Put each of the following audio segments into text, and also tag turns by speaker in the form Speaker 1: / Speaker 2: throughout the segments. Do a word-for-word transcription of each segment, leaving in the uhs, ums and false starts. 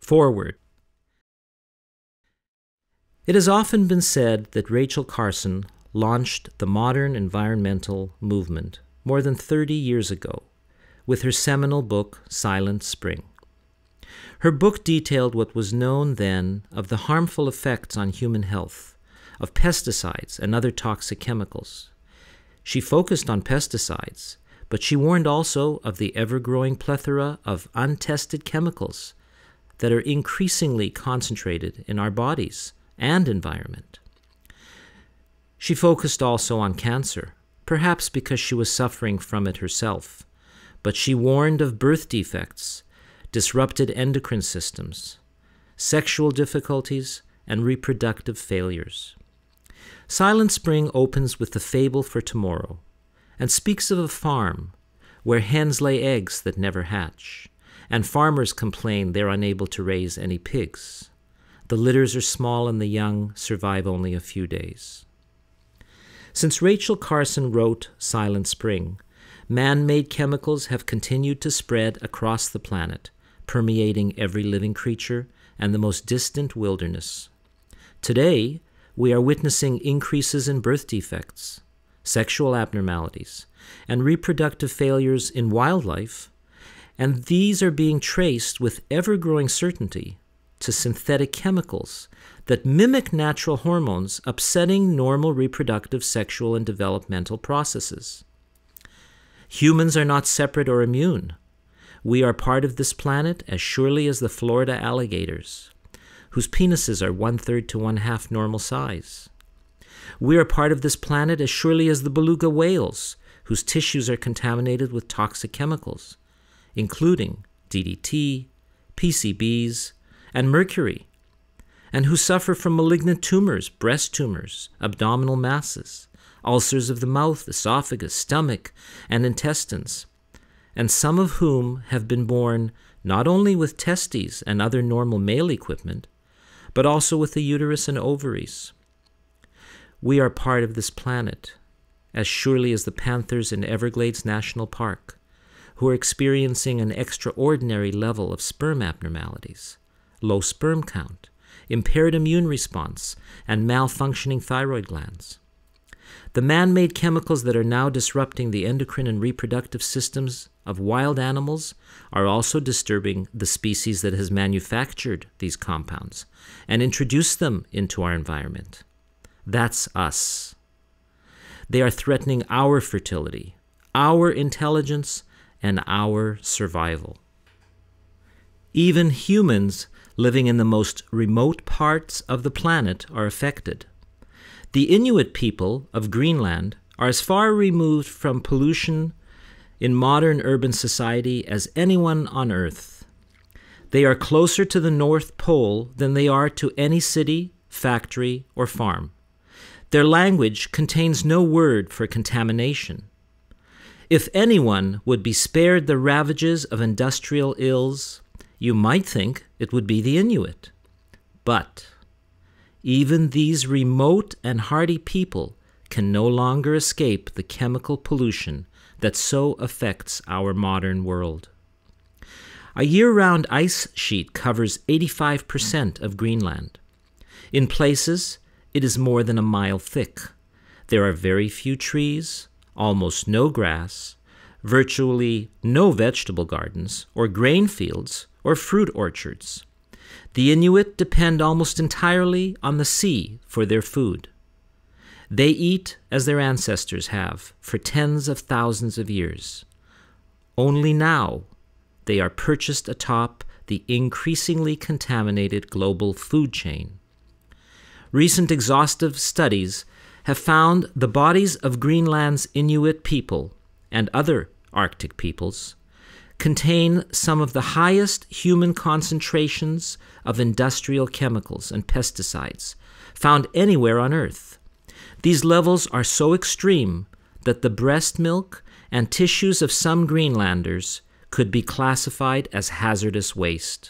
Speaker 1: Foreword. It has often been said that Rachel Carson launched the modern environmental movement more than thirty years ago with her seminal book, Silent Spring. Her book detailed what was known then of the harmful effects on human health of pesticides and other toxic chemicals. She focused on pesticides, but she warned also of the ever-growing plethora of untested chemicals that are increasingly concentrated in our bodies and environment. She focused also on cancer, perhaps because she was suffering from it herself, but she warned of birth defects, disrupted endocrine systems, sexual difficulties, and reproductive failures. Silent Spring opens with the fable for tomorrow and speaks of a farm where hens lay eggs that never hatch, and farmers complain they're unable to raise any pigs. The litters are small and the young survive only a few days. Since Rachel Carson wrote Silent Spring, man-made chemicals have continued to spread across the planet, permeating every living creature and the most distant wilderness. Today, we are witnessing increases in birth defects, sexual abnormalities, and reproductive failures in wildlife, and these are being traced with ever-growing certainty to synthetic chemicals that mimic natural hormones, upsetting normal reproductive, sexual, and developmental processes. Humans are not separate or immune. We are part of this planet as surely as the Florida alligators, whose penises are one-third to one-half normal size. We are part of this planet as surely as the beluga whales, whose tissues are contaminated with toxic chemicals, including D D T, P C Bs, and mercury, and who suffer from malignant tumors, breast tumors, abdominal masses, ulcers of the mouth, esophagus, stomach, and intestines, and some of whom have been born not only with testes and other normal male equipment, but also with the uterus and ovaries. We are part of this planet, as surely as the panthers in Everglades National Park, who are experiencing an extraordinary level of sperm abnormalities, low sperm count, impaired immune response, and malfunctioning thyroid glands. The man-made chemicals that are now disrupting the endocrine and reproductive systems of wild animals are also disturbing the species that has manufactured these compounds and introduced them into our environment. That's us. They are threatening our fertility, our intelligence, and our survival. Even humans living in the most remote parts of the planet are affected. The Inuit people of Greenland are as far removed from pollution in modern urban society as anyone on Earth. They are closer to the North Pole than they are to any city, factory, or farm. Their language contains no word for contamination. If anyone would be spared the ravages of industrial ills, you might think it would be the Inuit. But even these remote and hardy people can no longer escape the chemical pollution that so affects our modern world. A year-round ice sheet covers eighty-five percent of Greenland. In places, it is more than a mile thick. There are very few trees, almost no grass, virtually no vegetable gardens, or grain fields, or fruit orchards. The Inuit depend almost entirely on the sea for their food. They eat as their ancestors have for tens of thousands of years. Only now they are purchased atop the increasingly contaminated global food chain. Recent exhaustive studies have found the bodies of Greenland's Inuit people and other Arctic peoples contain some of the highest human concentrations of industrial chemicals and pesticides found anywhere on Earth. These levels are so extreme that the breast milk and tissues of some Greenlanders could be classified as hazardous waste.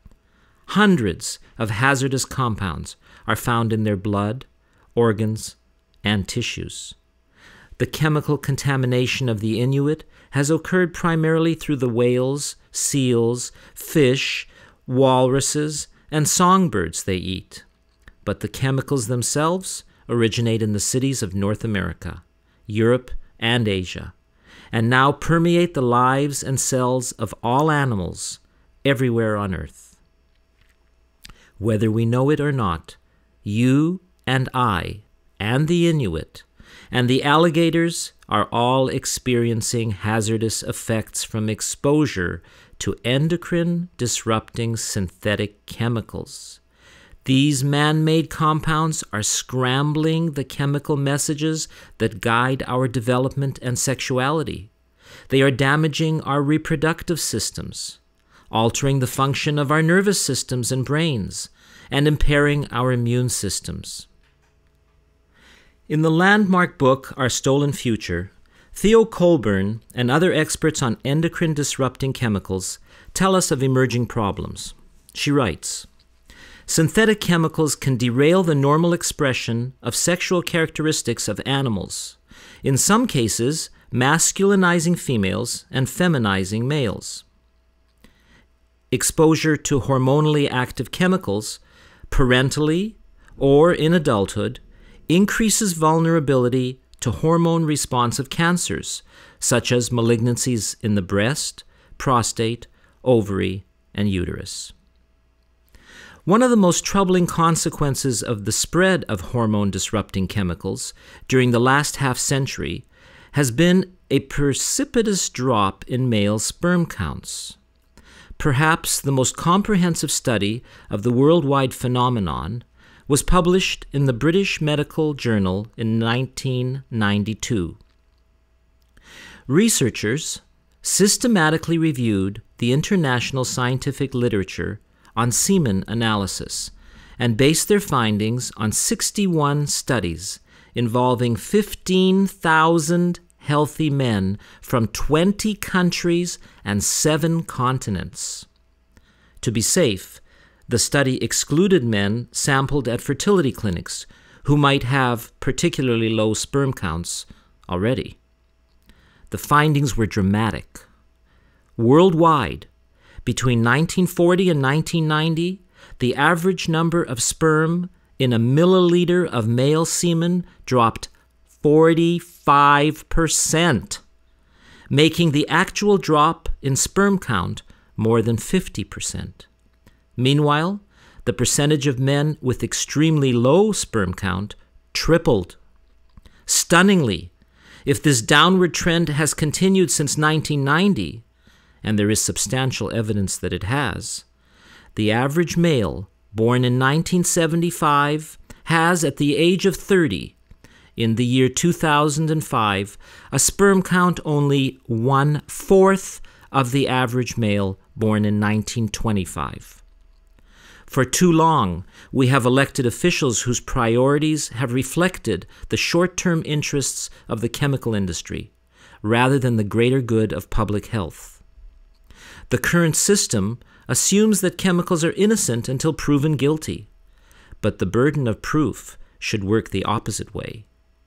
Speaker 1: Hundreds of hazardous compounds are found in their blood, organs, and tissues. The chemical contamination of the Inuit has occurred primarily through the whales, seals, fish, walruses, and songbirds they eat. But the chemicals themselves originate in the cities of North America, Europe, and Asia, and now permeate the lives and cells of all animals everywhere on Earth. Whether we know it or not, you and I, and the Inuit, and the alligators are all experiencing hazardous effects from exposure to endocrine-disrupting synthetic chemicals. These man-made compounds are scrambling the chemical messages that guide our development and sexuality. They are damaging our reproductive systems, altering the function of our nervous systems and brains, and impairing our immune systems. In the landmark book, Our Stolen Future, Theo Colburn and other experts on endocrine-disrupting chemicals tell us of emerging problems. She writes, "Synthetic chemicals can derail the normal expression of sexual characteristics of animals, in some cases masculinizing females and feminizing males. Exposure to hormonally active chemicals, parentally or in adulthood, increases vulnerability to hormone-responsive cancers, such as malignancies in the breast, prostate, ovary, and uterus." One of the most troubling consequences of the spread of hormone-disrupting chemicals during the last half-century has been a precipitous drop in male sperm counts. Perhaps the most comprehensive study of the worldwide phenomenon was published in the British Medical Journal in nineteen ninety-two. Researchers systematically reviewed the international scientific literature on semen analysis and based their findings on sixty-one studies involving fifteen thousand healthy men from twenty countries and seven continents. To be safe, the study excluded men sampled at fertility clinics who might have particularly low sperm counts already. The findings were dramatic. Worldwide, between nineteen forty and nineteen ninety, the average number of sperm in a milliliter of male semen dropped forty-five percent, making the actual drop in sperm count more than fifty percent. Meanwhile, the percentage of men with extremely low sperm count tripled. Stunningly, if this downward trend has continued since nineteen ninety, and there is substantial evidence that it has, the average male born in nineteen seventy-five has, at the age of thirty, in the year two thousand five, a sperm count only one-fourth of the average male born in nineteen twenty-five. For too long, we have elected officials whose priorities have reflected the short-term interests of the chemical industry, rather than the greater good of public health. The current system assumes that chemicals are innocent until proven guilty, but the burden of proof should work the opposite way.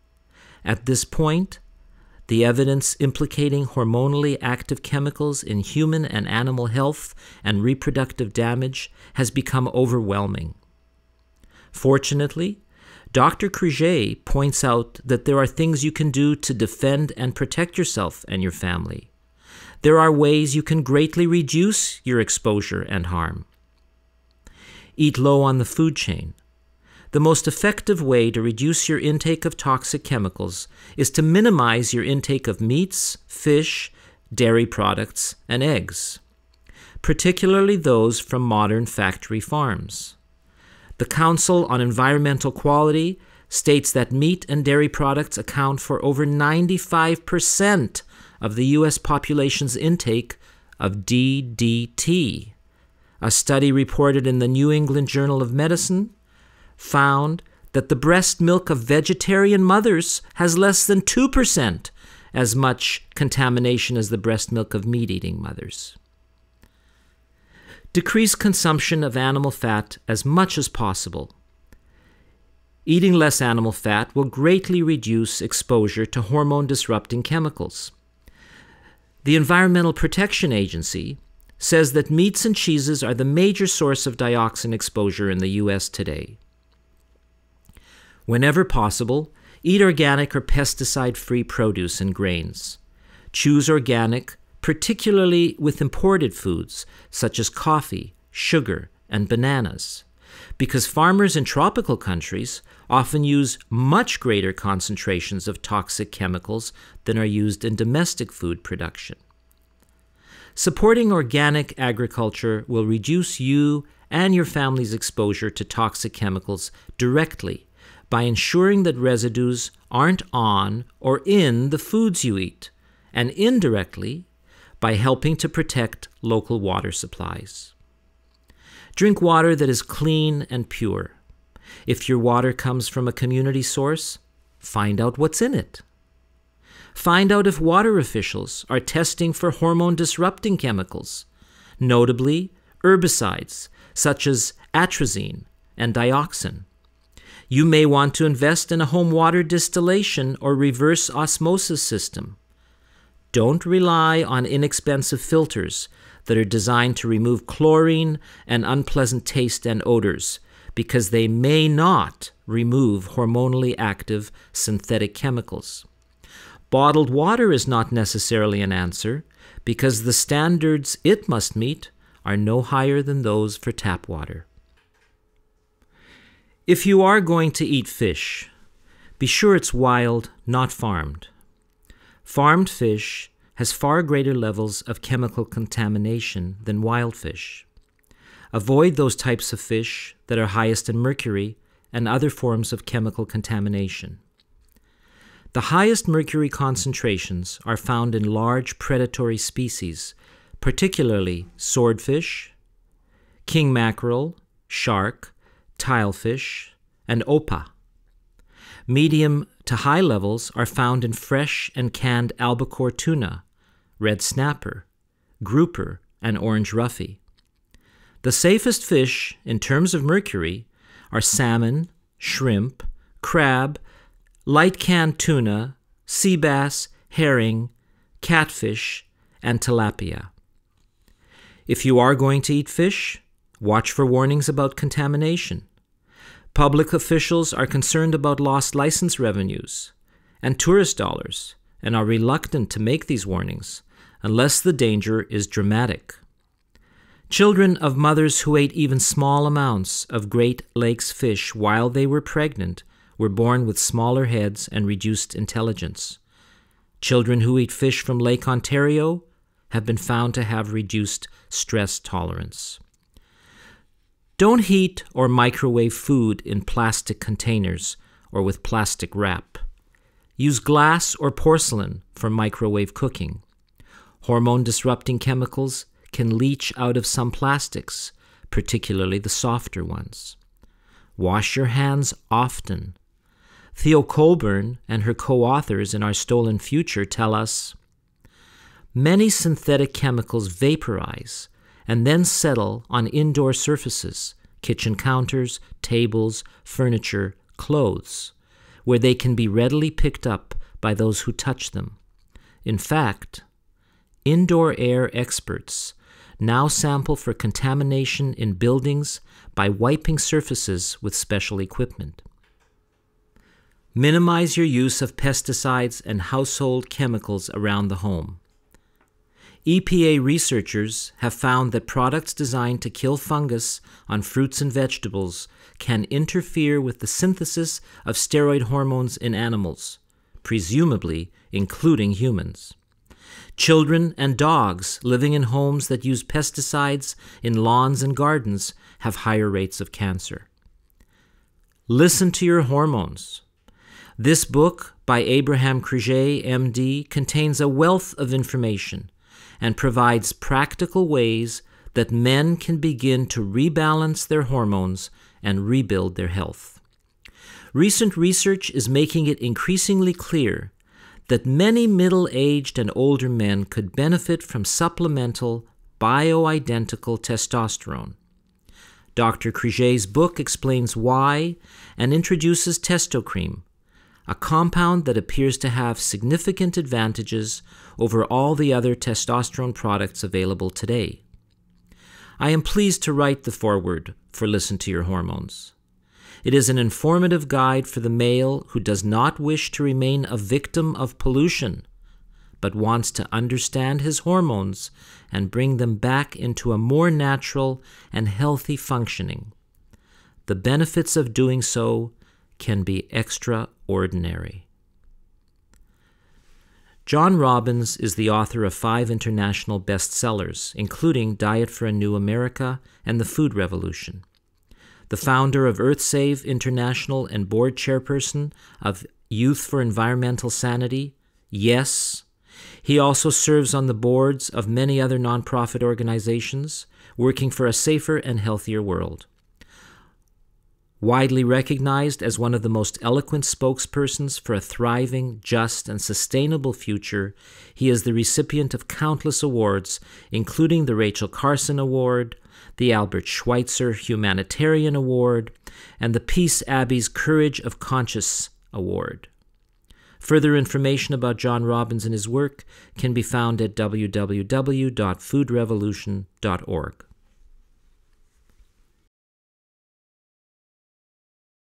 Speaker 1: At this point, the evidence implicating hormonally active chemicals in human and animal health and reproductive damage has become overwhelming. Fortunately, Doctor Kryger points out that there are things you can do to defend and protect yourself and your family. There are ways you can greatly reduce your exposure and harm. Eat low on the food chain. The most effective way to reduce your intake of toxic chemicals is to minimize your intake of meats, fish, dairy products, and eggs, particularly those from modern factory farms. The Council on Environmental Quality states that meat and dairy products account for over ninety-five percent of the U S population's intake of D D T. A study reported in the New England Journal of Medicine found that the breast milk of vegetarian mothers has less than two percent as much contamination as the breast milk of meat-eating mothers. Decrease consumption of animal fat as much as possible. Eating less animal fat will greatly reduce exposure to hormone-disrupting chemicals. The Environmental Protection Agency says that meats and cheeses are the major source of dioxin exposure in the U S today. Whenever possible, eat organic or pesticide-free produce and grains. Choose organic, particularly with imported foods such as coffee, sugar, and bananas, because farmers in tropical countries often use much greater concentrations of toxic chemicals than are used in domestic food production. Supporting organic agriculture will reduce you and your family's exposure to toxic chemicals directly by ensuring that residues aren't on or in the foods you eat, and indirectly by helping to protect local water supplies. Drink water that is clean and pure. If your water comes from a community source, find out what's in it. Find out if water officials are testing for hormone-disrupting chemicals, notably herbicides such as atrazine and dioxin. You may want to invest in a home water distillation or reverse osmosis system. Don't rely on inexpensive filters that are designed to remove chlorine and unpleasant taste and odors, because they may not remove hormonally active synthetic chemicals. Bottled water is not necessarily an answer, because the standards it must meet are no higher than those for tap water. If you are going to eat fish, be sure it's wild, not farmed. Farmed fish has far greater levels of chemical contamination than wild fish. Avoid those types of fish that are highest in mercury and other forms of chemical contamination. The highest mercury concentrations are found in large predatory species, particularly swordfish, king mackerel, shark, tilefish, and opah. Medium to high levels are found in fresh and canned albacore tuna, red snapper, grouper, and orange roughy. The safest fish in terms of mercury are salmon, shrimp, crab, light canned tuna, sea bass, herring, catfish, and tilapia. If you are going to eat fish, watch for warnings about contamination. Public officials are concerned about lost license revenues and tourist dollars and are reluctant to make these warnings unless the danger is dramatic. Children of mothers who ate even small amounts of Great Lakes fish while they were pregnant were born with smaller heads and reduced intelligence. Children who eat fish from Lake Ontario have been found to have reduced stress tolerance. Don't heat or microwave food in plastic containers or with plastic wrap. Use glass or porcelain for microwave cooking. Hormone-disrupting chemicals can leach out of some plastics, particularly the softer ones. Wash your hands often. Theo Colburn and her co-authors in Our Stolen Future tell us, many synthetic chemicals vaporize and then settle on indoor surfaces, kitchen counters, tables, furniture, clothes, where they can be readily picked up by those who touch them. In fact, indoor air experts now sample for contamination in buildings by wiping surfaces with special equipment. Minimize your use of pesticides and household chemicals around the home. E P A researchers have found that products designed to kill fungus on fruits and vegetables can interfere with the synthesis of steroid hormones in animals, presumably including humans. Children and dogs living in homes that use pesticides in lawns and gardens have higher rates of cancer. Listen to your hormones. This book by Abraham Kryger, M D, contains a wealth of information and provides practical ways that men can begin to rebalance their hormones and rebuild their health. Recent research is making it increasingly clear that many middle-aged and older men could benefit from supplemental, bioidentical testosterone. Doctor Kryger's book explains why and introduces Testocream, a compound that appears to have significant advantages over all the other testosterone products available today. I am pleased to write the foreword for Listen to Your Hormones. It is an informative guide for the male who does not wish to remain a victim of pollution, but wants to understand his hormones and bring them back into a more natural and healthy functioning. The benefits of doing so can be extraordinary. John Robbins is the author of five international bestsellers, including Diet for a New America and The Food Revolution. The founder of EarthSave International and board chairperson of Youth for Environmental Sanity, YES. He also serves on the boards of many other nonprofit organizations, working for a safer and healthier world. Widely recognized as one of the most eloquent spokespersons for a thriving, just, and sustainable future, he is the recipient of countless awards, including the Rachel Carson Award, the Albert Schweitzer Humanitarian Award, and the Peace Abbey's Courage of Conscience Award. Further information about John Robbins and his work can be found at w w w dot food revolution dot org.